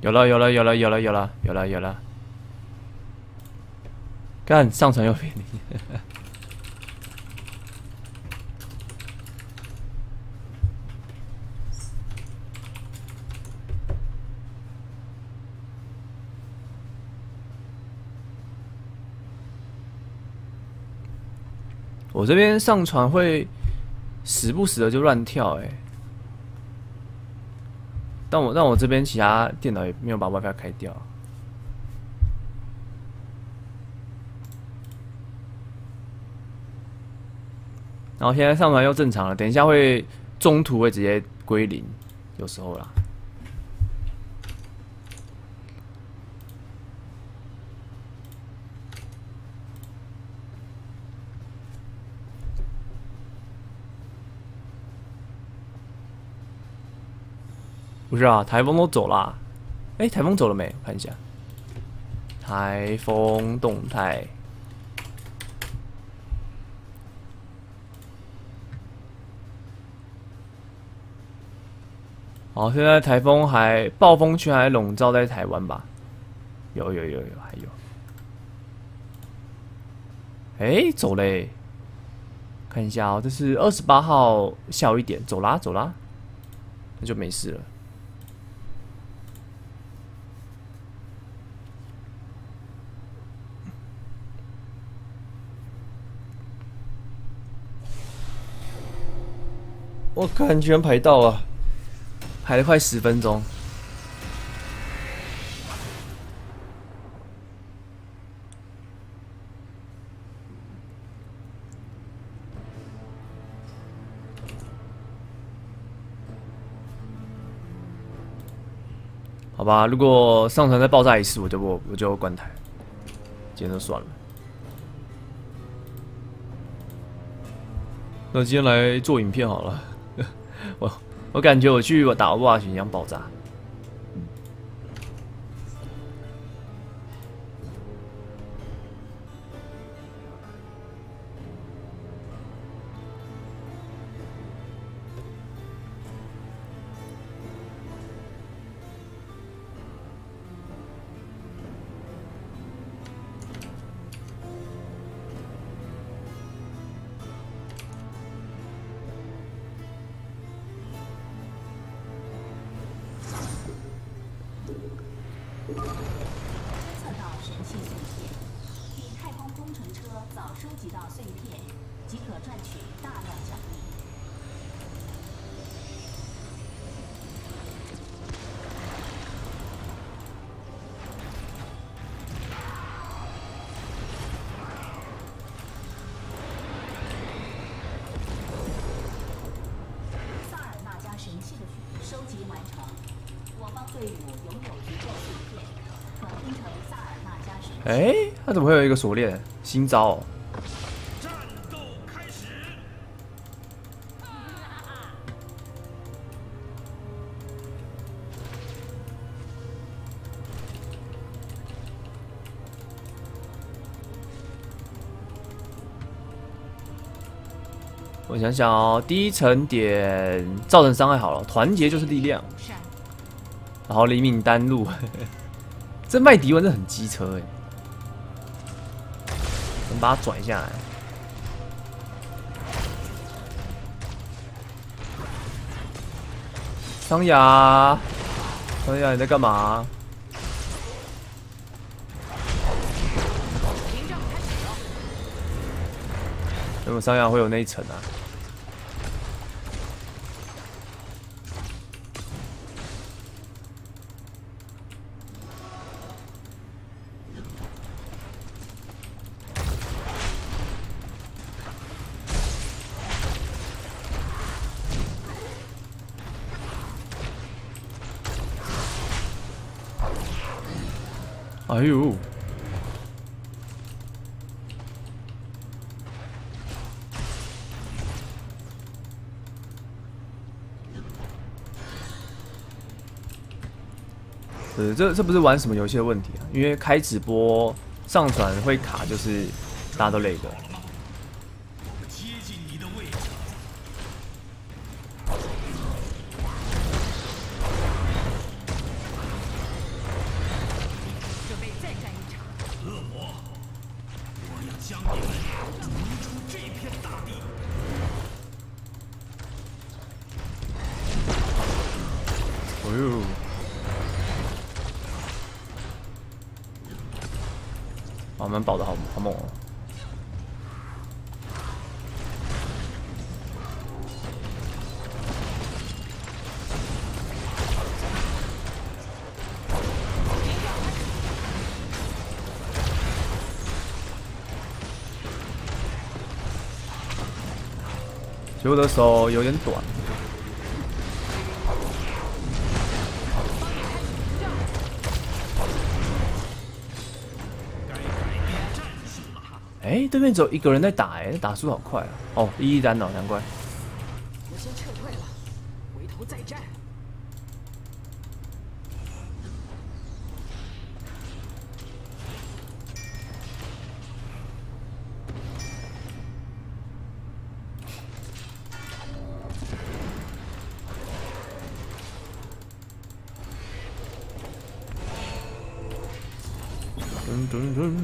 有了有了有了有了有了有了有了，干上传又便宜。我这边上传会时不时的就乱跳但我这边其他电脑也没有把 WiFi 开掉。然后现在上传又正常了，等一下会中途会直接归零，有时候啦。不是啊，台风都走啦。哎，台风走了没？我看一下，台风动态。好，现在台风暴风圈还笼罩在台湾吧？有，还有。哎，走嘞！看一下哦，这是28号下午1点，走啦，那就没事了。我看居然排到了，排了快10分钟。好吧，如果上传再爆炸一次，我就关台，今天就算了。那今天来做影片好了。我感觉我去打 Overwatch 一样爆炸。 收集到碎片，即可赚取大量奖励。萨尔纳加神器的收集完成，我方队伍拥有足够碎片，可拼成萨尔纳加神器。 哎，他怎么会有一个锁链？新招哦！我想想哦，第一层点造成伤害好了，团结就是力量。然后黎明丹路，这麦迪文真的很机车能把它转下来。桑雅，你在干嘛？为什么桑雅会有那一层啊？哎呦！这不是玩什么游戏的问题啊，因为开直播上传会卡，就是大家都累的。 我们保的好猛哦。结果我的手有点短。哎，对面只有一个人在打，哎，打速好快啊！哦，1-1单哦，难怪。 我先撤退了，回头再战。 噔噔噔。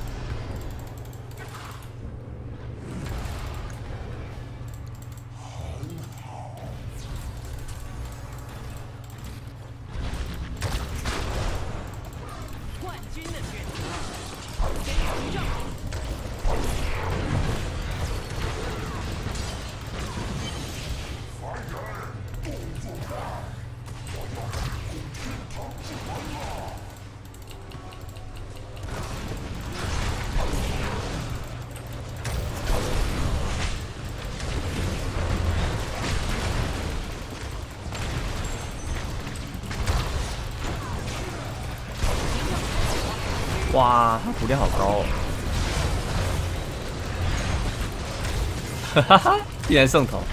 冠军的选择，给鼓掌。 哇，他补量好高哦！哈哈哈，竟然送头！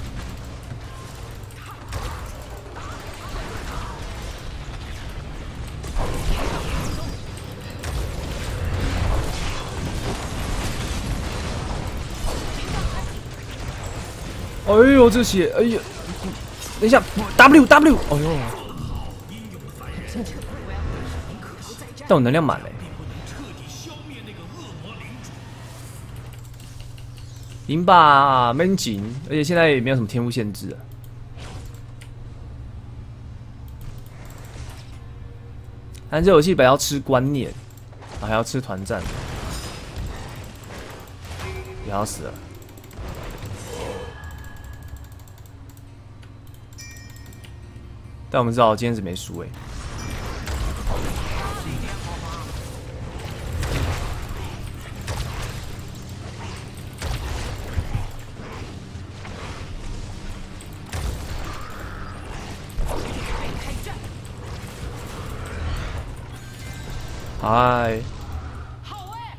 哎呦，这血！哎呀，等一下 ，W， 哎呦！但我能量满了。赢吧，闷紧，而且现在也没有什么天赋限制了。但这游戏本来要吃观念，还要吃团战，也要死了。但我们知道今天是没输哎。嗨， 好哎！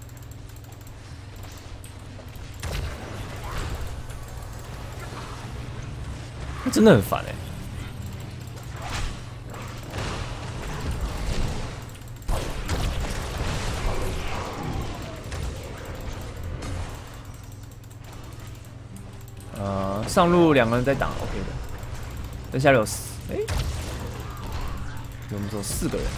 他真的很烦哎。上路2个人在打 ，OK 的。但下面有哎，我们只有4个人。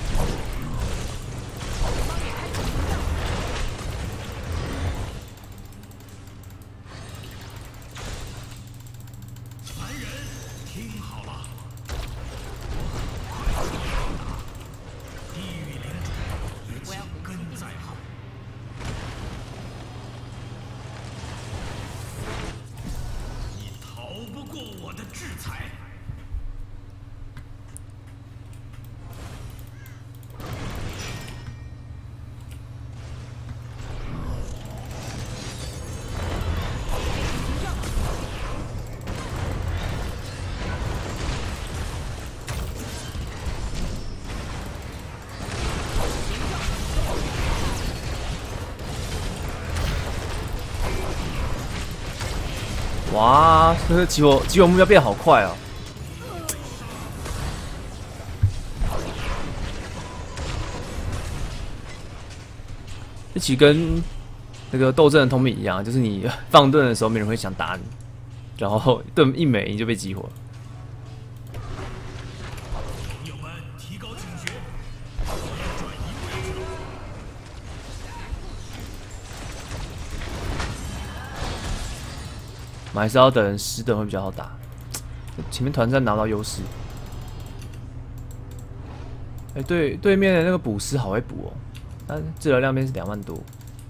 哇，这个击我目标变好快哦！这其实跟那个斗阵的通病一样，就是你放盾的时候，没人会想打你，然后盾一没你就被激活。 友们提高警觉，转移位置。 我们还是要等10等会比较好打，前面团战拿到优势。哎，对面的那个捕师好会补哦。 它治疗量变是2万多。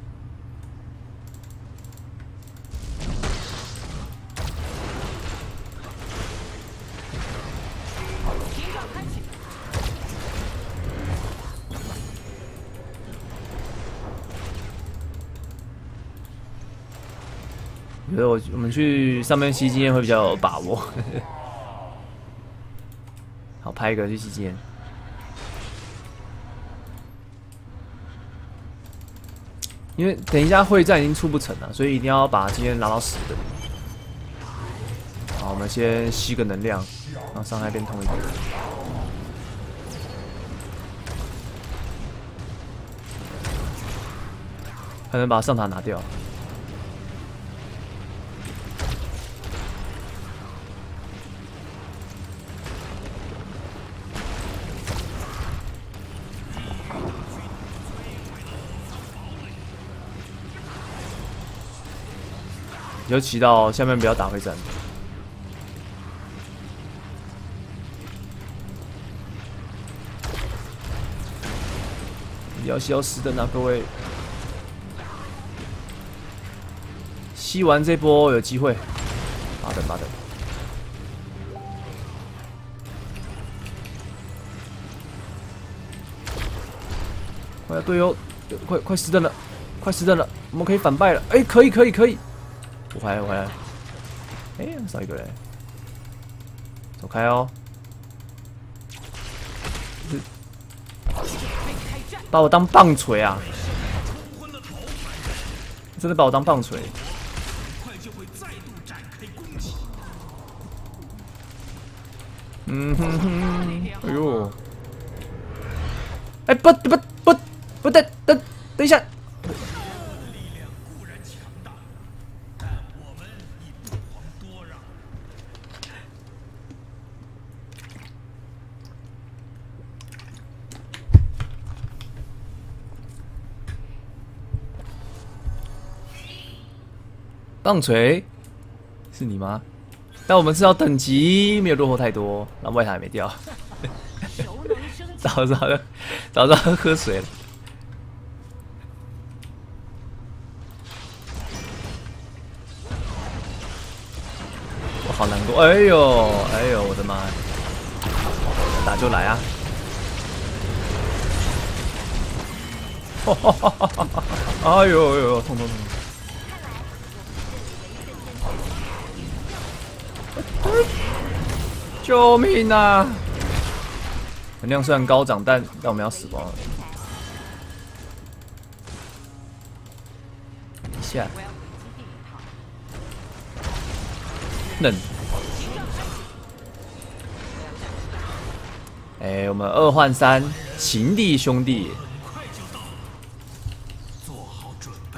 我觉得我们去上面吸经验会比较有把握。好，拍一个去吸经验。因为等一下会战已经出不成了，所以一定要把经验拉到10等。好，我们先吸个能量，让伤害变痛一点。还能把上塔拿掉。尤其到下面不要打会战。要消失的呢，各位。吸完这波有机会。8等8等。快要队友，快10等了，快10等了，我们可以反败了。哎，可以。我回来。哎，少一个人，走开哦！把我当棒槌啊！真的把我当棒槌。嗯哼哼，哎呦！哎，不等一下。棒槌是你吗？但我们至少等级没有落后太多，然后外塔还没掉。早知道喝水了。我好难过，哎呦，我的妈！打就来啊！哎呦，痛！救命啊！能量虽然高涨，但我们要死光了。一下，嫩。哎，我们2换3，情敌兄弟。 做好准备。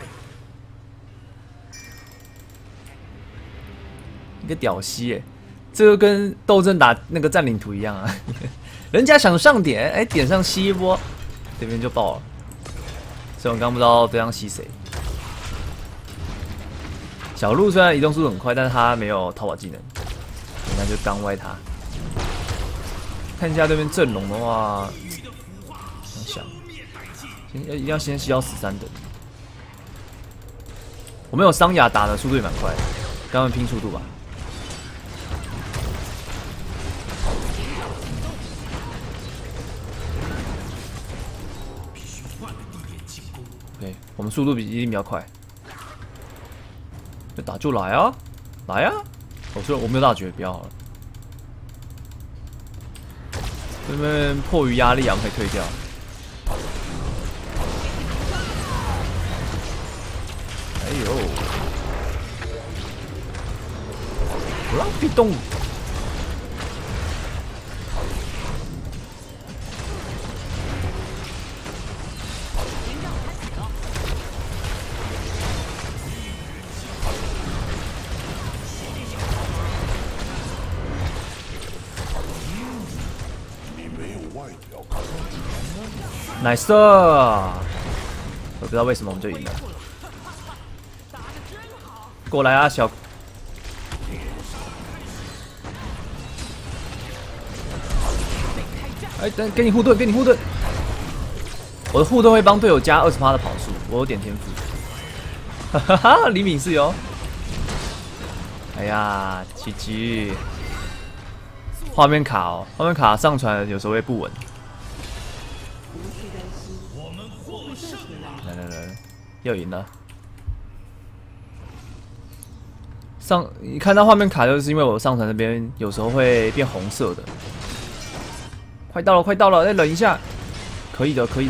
一个屌丝耶！这个跟斗阵打那个占领图一样啊，人家想上点，哎，点上吸一波，这边就爆了。所以我刚不知道对方吸谁。小鹿虽然移动速度很快，但是他没有逃跑技能，那就刚歪他。看一下对面阵容的话，想一定要先吸到13等。我们有桑雅打的速度也蛮快的，跟他们拼速度吧。我们速度一定比较快，要打就来啊，来啊！我没有大绝，不要好了。这边迫于压力啊，我们可以退掉。哎呦，不让被动。nice， 我不知道为什么我们就赢了。过来啊，小！哎，等，给你护盾，给你护盾。 我的护盾会帮队友加20%的跑速，我有点天赋。哈哈哈，李敏是哟。哎呀，奇迹！画面卡哦，画面卡上传有时候会不稳。 我们获胜了。 来，又赢了。你看到画面卡，就是因为我上传那边有时候会变红色的。快到了，再忍一下，可以的。 地狱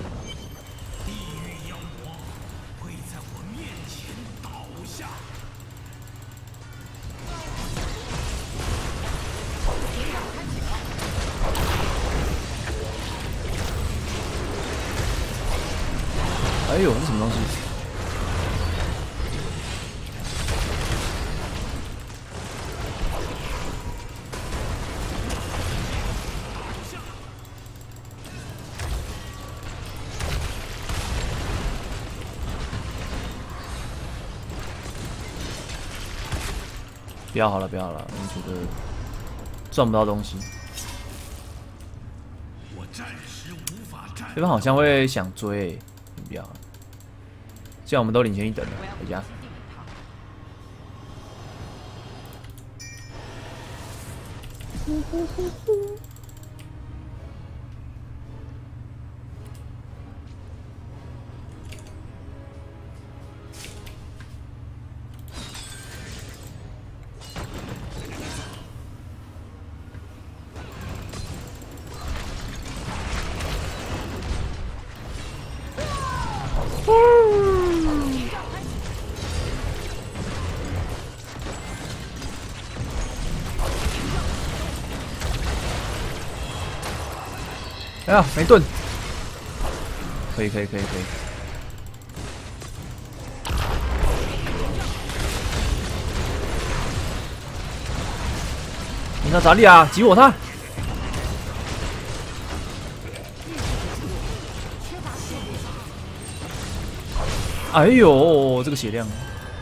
妖魔会在我面前倒下。 哎呦，这什么东西？不要好了，我觉得赚不到东西。 我暂时无法战。 对方好像会想追，不要。这样我们都领先1等了，回家。哎呀，没盾，可以。你看咋地啊？挤我他！哎呦，这个血量！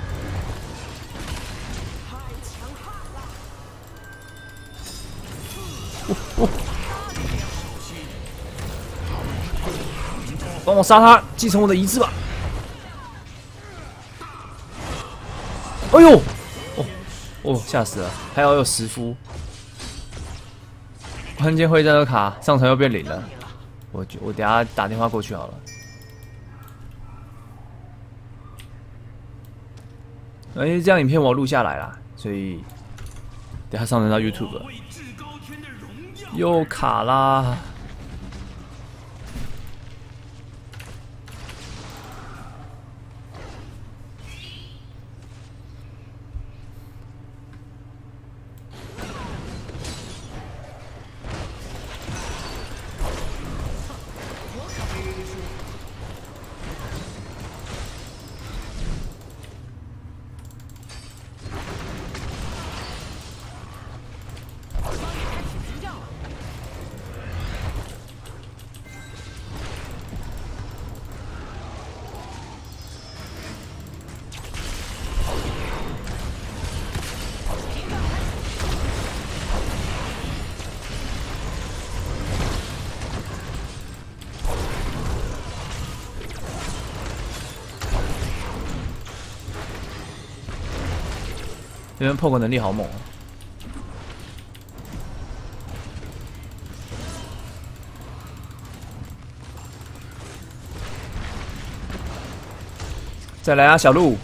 帮我杀他，继承我的遗志吧！哎呦，吓死了！还好有10夫，关键会战斗卡上传又变0了。我等下打电话过去好了。因为这样影片我录下来啦，所以等下上传到 YouTube 了。又卡啦！这边 poke 能力好猛哦！再来啊，小鹿！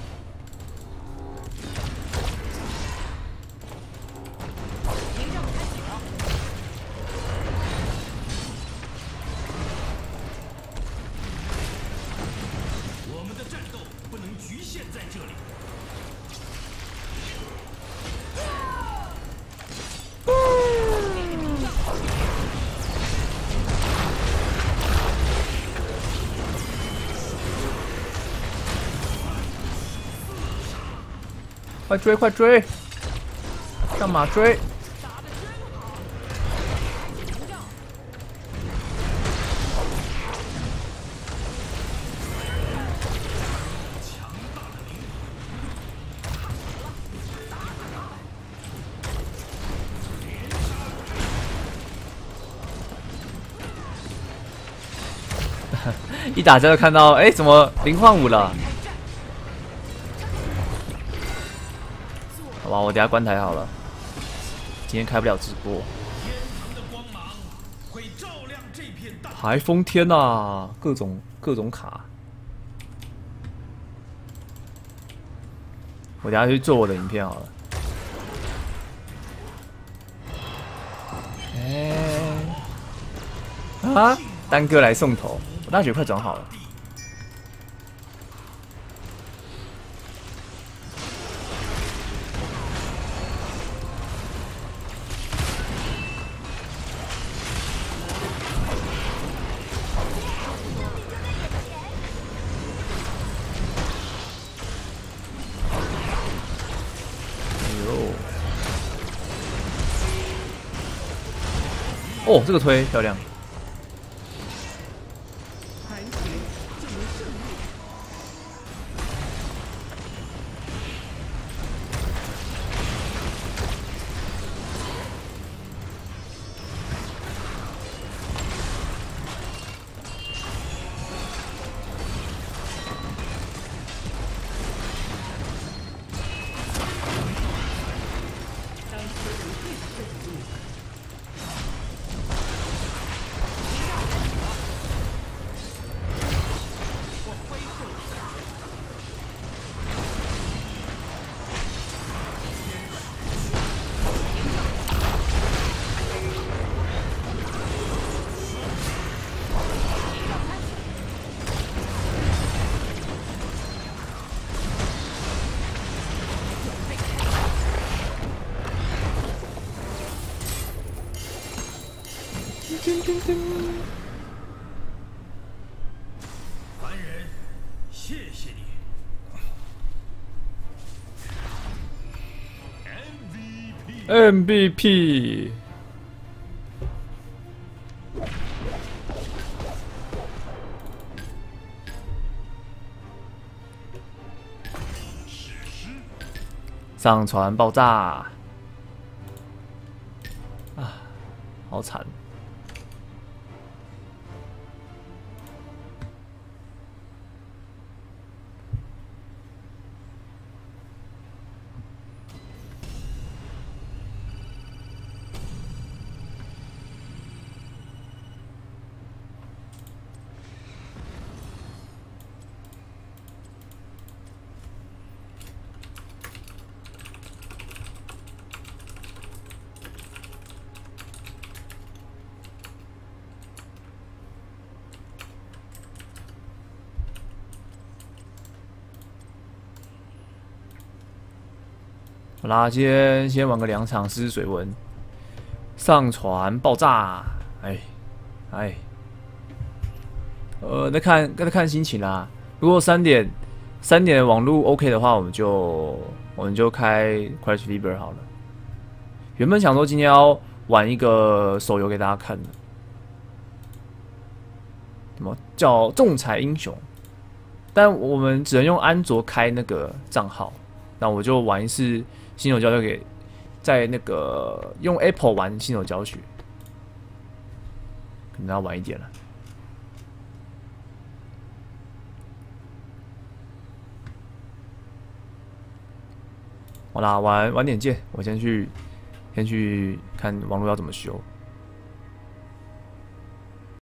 我们的战斗不能局限在这里。 快追！干嘛追？ 一打架就看到，哎，怎么0换5了？好吧，我等下关台好了。今天开不了直播。 天堂的光芒会照亮这片大。 台风天啊，各种卡。我等下去做我的影片好了。啊！丹哥来送头，我大血快转好了。哦，这个推漂亮。 凡人，谢谢你。 MVP。上传爆炸！啊，好惨！好啦，今天先玩个2场试试水温，上传爆炸，再看心情啦。如果3点网络 OK 的话，我们就开 Crash Fever 好了。原本想说今天要玩一个手游给大家看的，什么叫仲裁英雄？但我们只能用安卓开那个账号，那我就玩一次新手教学给在那个用 Apple 玩新手教学，可能要晚一点了。好啦，晚点见，我先去看网络要怎么修。